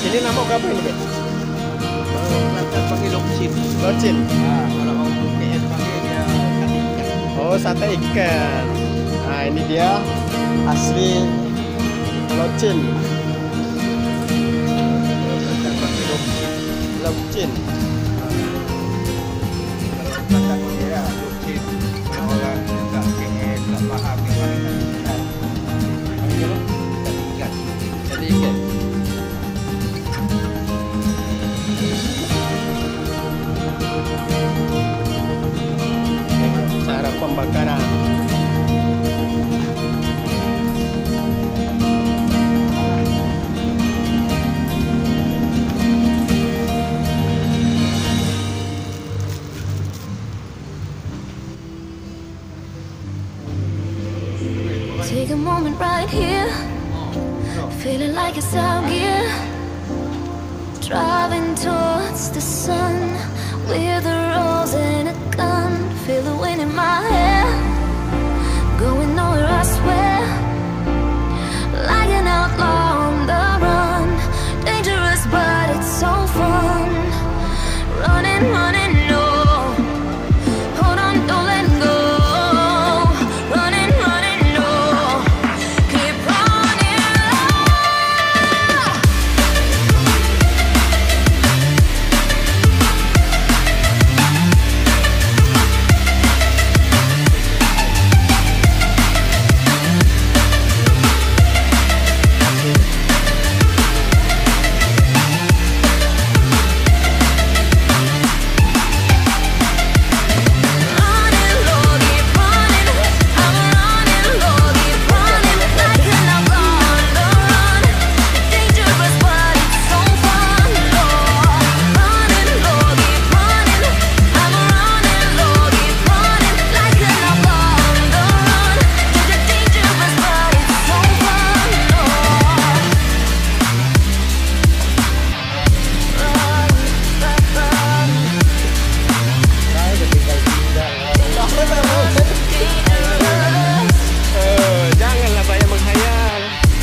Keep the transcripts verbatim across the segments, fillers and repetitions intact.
Ini nama kau apa ini, Bet? Kita panggil locin. Locin. Ah, kalau orang K L panggil dia sate ikan. Oh, sate ikan. Nah, ini dia asli locin. Kita panggil locin. Locin. Kalau kita panggil dia locin. Kalau orang tak K L tak faham dia panggil ikan. Panggil apa? Sate ikan. Sate ikan. Cara pembakaran. Take a moment right here, feeling like it's out gear. Driving towards the sun with a rose and a gun. Feel the wind in my hair, going nowhere I swear. Like an outlaw on the run, dangerous but it's so fun. Running, running, no. Hold on, don't let go. Running, running, no. Keep running. Running low, keep running. I'm running low, keep running. Like an outlaw on the run. Dangerous but it's so fun. Running low, keep running. I'm running low, keep running. Like an outlaw on the run. Dangerous but it's so fun. Eh, janganlah banyak menghayal.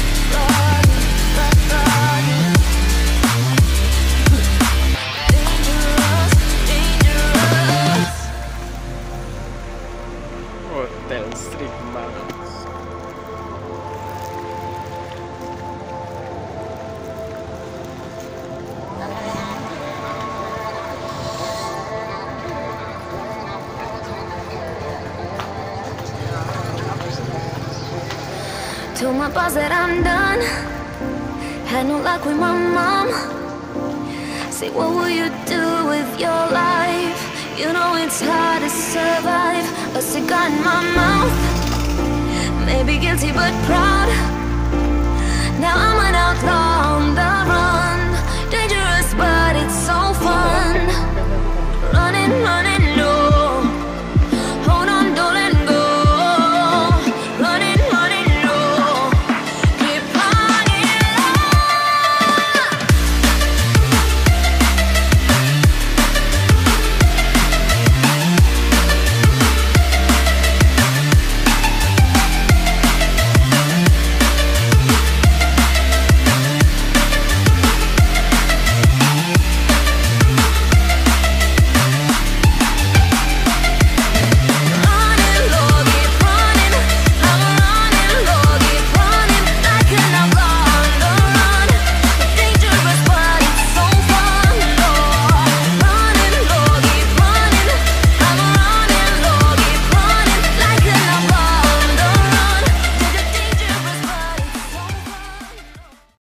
Hotel Street Mall. Told my boss that I'm done. Had no luck with my mom. Say, what will you do with your life? You know it's hard to survive. A cigar in my mouth. Maybe guilty but proud. Now I'm an outlaw.